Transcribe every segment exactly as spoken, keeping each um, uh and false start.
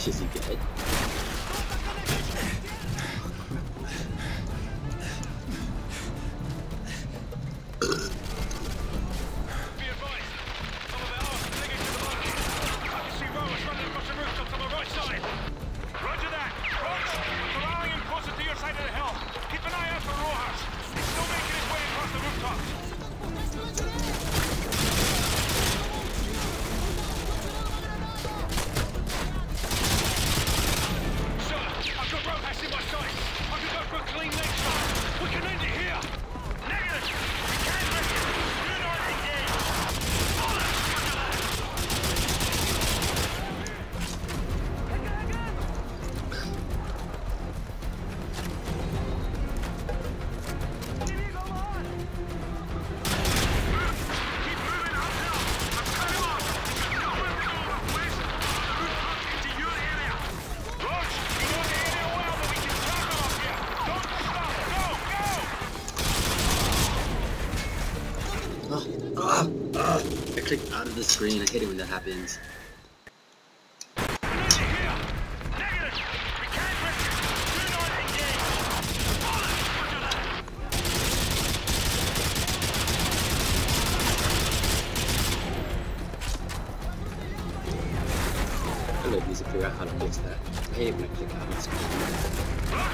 Is he dead? I clicked out of the screen. I hate it when that happens. I need to figure out how to fix that. I hate it when I click out of the screen.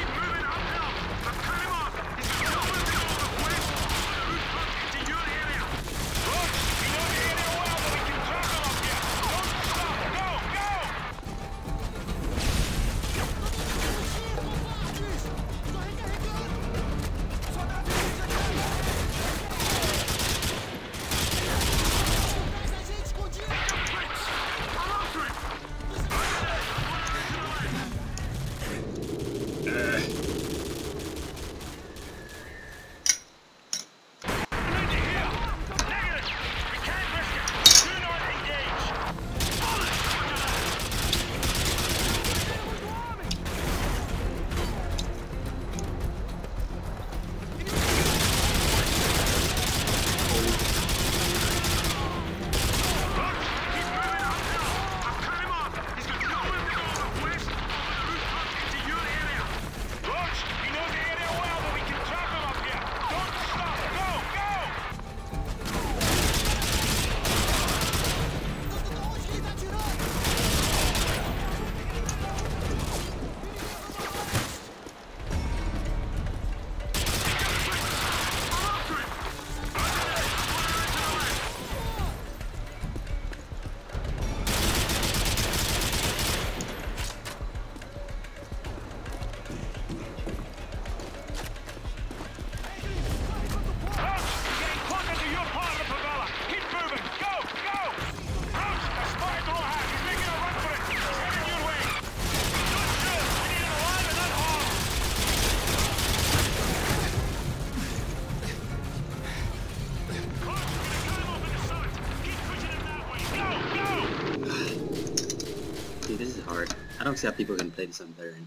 Dude, this is hard. I don't see how people are gonna play this on third.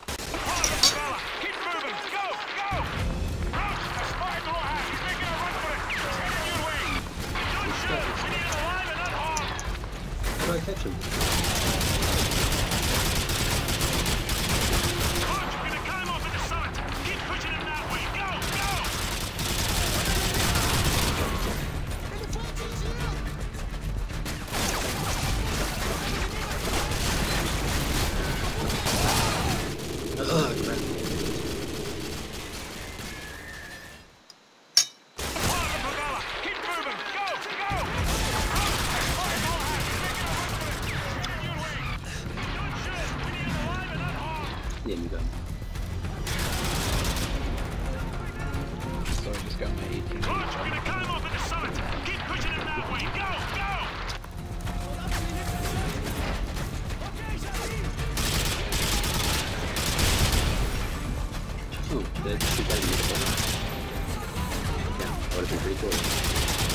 How do I catch him? Yeah, you go. So I just got my eighteen. Coach, we're gonna cut him off at the summit. Keep pushing him that way. Go, go! Oh, that's too bad. Yeah, that would have been pretty cool.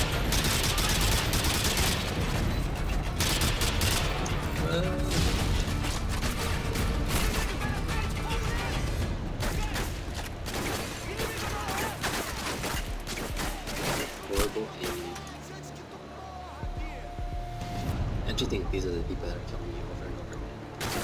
Horrible aim. I actually think these are the people that are killing me over and over again.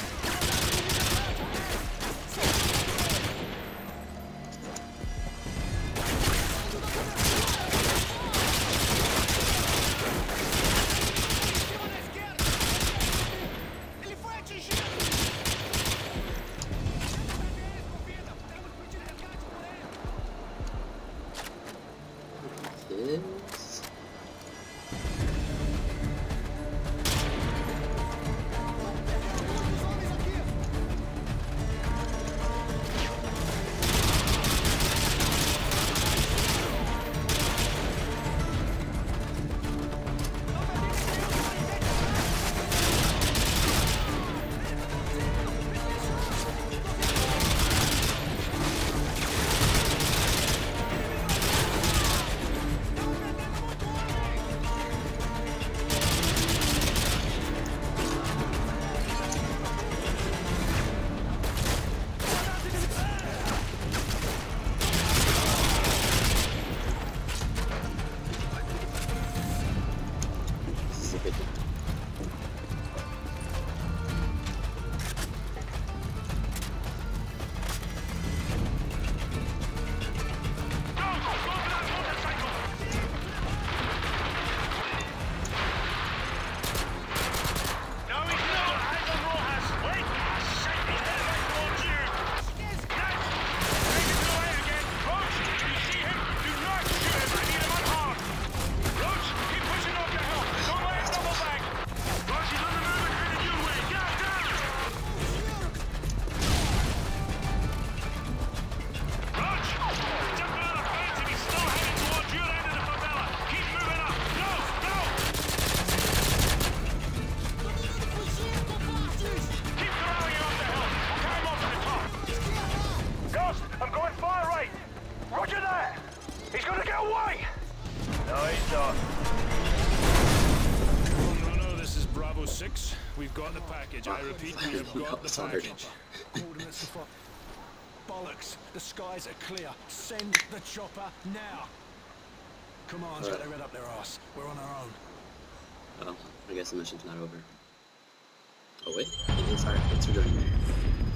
six, we've got the package. I repeat, we have got the package. Coordinates are bollocks. The skies are clear. Send the chopper now. Command's got their head up their ass. We're on our own. Well, I guess the mission's not over. Oh wait, it is our, it's rejoining.